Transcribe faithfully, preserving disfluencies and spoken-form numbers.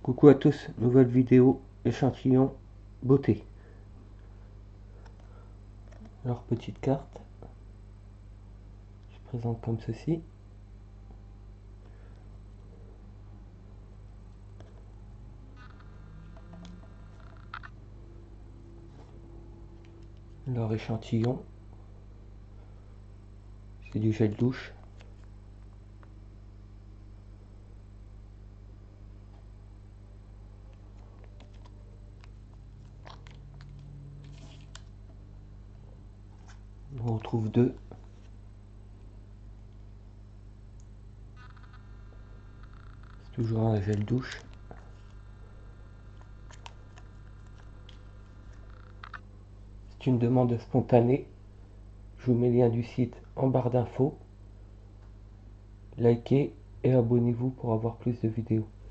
Coucou à tous, nouvelle vidéo échantillon beauté. Alors petite carte, je présente comme ceci. Alors échantillon, c'est du gel douche. On retrouve deux. C'est toujours un gel douche. C'est une demande spontanée. Je vous mets le lien du site en barre d'infos. Likez et abonnez-vous pour avoir plus de vidéos.